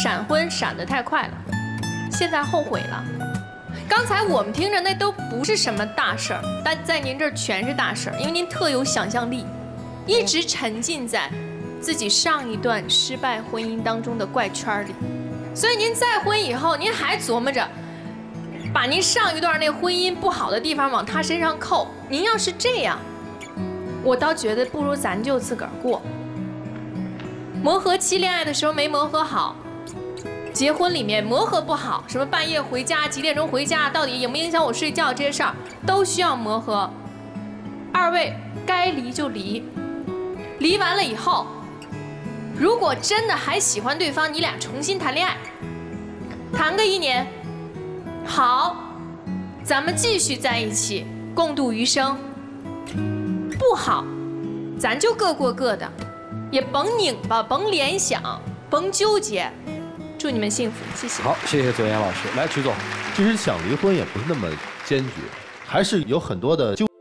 闪婚闪得太快了，现在后悔了。刚才我们听着那都不是什么大事儿，但在您这儿全是大事儿，因为您特有想象力，一直沉浸在自己上一段失败婚姻当中的怪圈里，所以您再婚以后，您还琢磨着把您上一段那婚姻不好的地方往他身上扣。您要是这样，我倒觉得不如咱就自个儿过。磨合期恋爱的时候没磨合好，结婚里面磨合不好，什么半夜回家、几点钟回家，到底影不影响我睡觉，这些事儿都需要磨合。二位该离就离，离完了以后，如果真的还喜欢对方，你俩重新谈恋爱，谈个1年，好，咱们继续在一起，共度余生。不好，咱就各过各的，也甭拧巴，甭联想，甭纠结。祝你们幸福，谢谢。 好，谢谢左岩老师。来，曲总， 其实想离婚也不是那么坚决，还是有很多的纠。